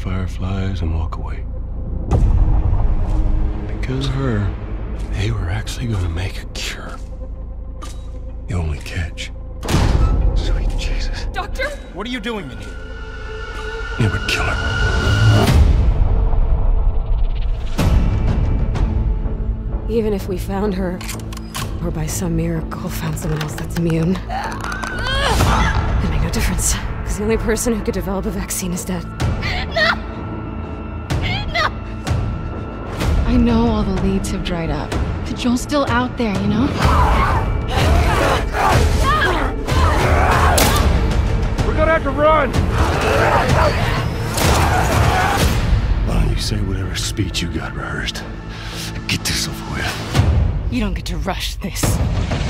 fireflies and walk away. Because of her, they were actually gonna make a cure. The only catch. Sweet Jesus. Doctor? What are you doing in here? It would kill her. Even if we found her, or by some miracle found someone else that's immune, it'd make no difference. Because the only person who could develop a vaccine is dead. No! No! I know all the leads have dried up, but Joel's still out there, you know? We're gonna have to run! Why don't you say whatever speech you got rehearsed? Get this over with. You don't get to rush this.